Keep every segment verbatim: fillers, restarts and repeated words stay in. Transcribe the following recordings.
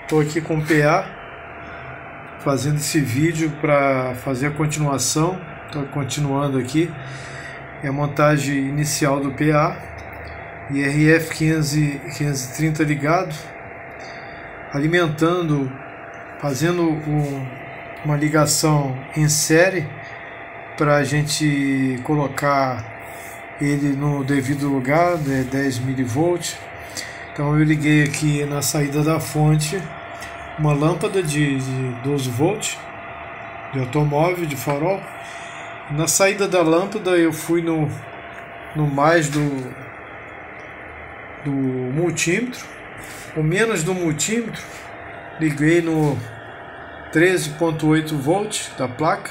Estou aqui com o P A, fazendo esse vídeo para fazer a continuação. Estou continuando aqui. É a montagem inicial do P A. I R F quinhentos e trinta ligado. Alimentando, fazendo um, uma ligação em série para a gente colocar ele no devido lugar, né, dez milivolts. Então eu liguei aqui na saída da fonte uma lâmpada de, de doze volts de automóvel, de farol. Na saída da lâmpada eu fui no, no mais do, do multímetro, o menos do multímetro, liguei no treze ponto oito volts da placa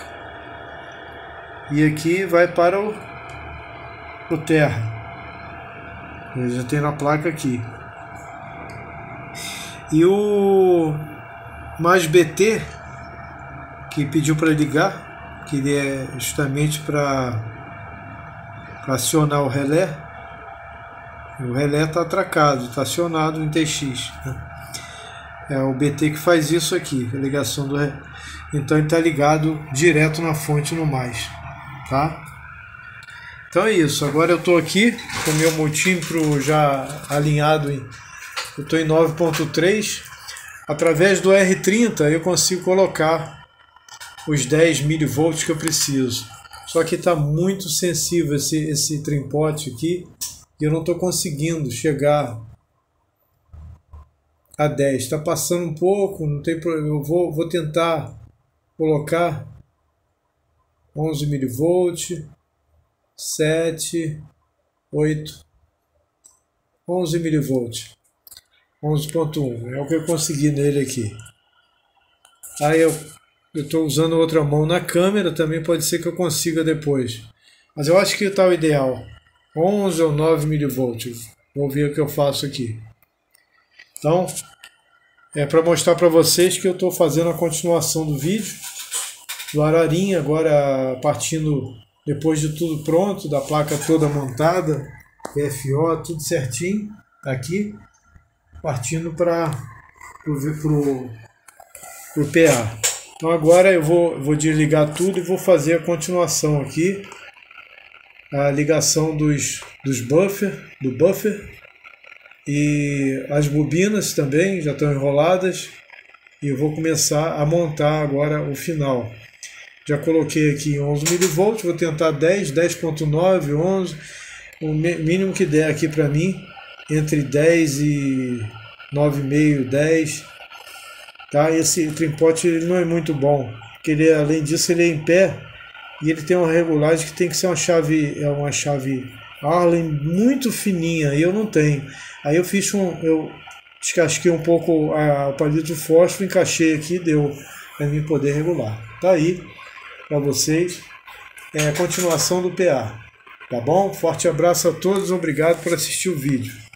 e aqui vai para o, o terra. Eu já tenho na placa aqui. E o mais B T, que pediu para ligar, que ele é justamente para acionar o relé. O relé está atracado, está acionado em T X. Né? É o B T que faz isso aqui, a ligação do relé. Então ele está ligado direto na fonte no mais. Tá? Então é isso. Agora eu estou aqui com o meu multímetro já alinhado em... Eu estou em nove ponto três. Através do R trinta eu consigo colocar os dez milivolts que eu preciso. Só que está muito sensível esse, esse trimpote aqui. E eu não estou conseguindo chegar a dez. Está passando um pouco. Não tem problema. Eu vou, vou tentar colocar onze milivolts. sete, oito, onze milivolts. onze ponto um, é o que eu consegui nele aqui. Aí eu estou usando outra mão na câmera, também pode ser que eu consiga depois. Mas eu acho que está o ideal. onze ou nove milivolts. Vou ver o que eu faço aqui. Então, é para mostrar para vocês que eu estou fazendo a continuação do vídeo. Do Ararinha, agora partindo, depois de tudo pronto, da placa toda montada, F O, tudo certinho, tá aqui. Partindo para o P A. Então agora eu vou, vou desligar tudo e vou fazer a continuação aqui. A ligação dos, dos buffer, do buffer. E as bobinas também já estão enroladas. E eu vou começar a montar agora o final. Já coloquei aqui onze milivolts, vou tentar dez, dez ponto nove, onze. O mínimo que der aqui para mim. Entre dez e nove vírgula cinco, dez. Tá? Esse trimpote ele não é muito bom, porque ele, além disso ele é em pé e ele tem uma regulagem que tem que ser uma chave, é uma chave Allen muito fininha, e eu não tenho. Aí eu fiz um, eu descasquei um pouco a, o palito de fósforo, encaixei aqui, deu para mim poder regular. Tá aí para vocês, é a continuação do P A. Tá bom? Forte abraço a todos, obrigado por assistir o vídeo.